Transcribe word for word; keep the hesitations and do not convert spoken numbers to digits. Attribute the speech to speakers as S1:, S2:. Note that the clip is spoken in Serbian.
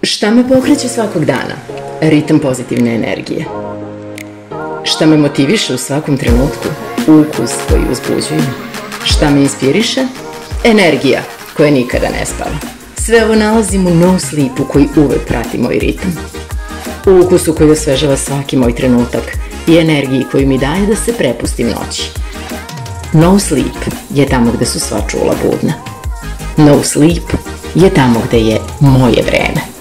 S1: Šta me pokreće svakog dana? Ritam pozitivne energije. Šta me motiviše u svakom trenutku? Ukus koji uzbuđuje. Šta me inspiriše? Energija koja nikada ne spava. Sve ovo nalazim u No Sleepu koji uvek prati moj ritam. U ukusu koji osvežava svaki moj trenutak i energiji koju mi daje da se prepustim noći. No Sleep je tamo gde su sva čula budna. No Sleep je tamo gde je moje vreme.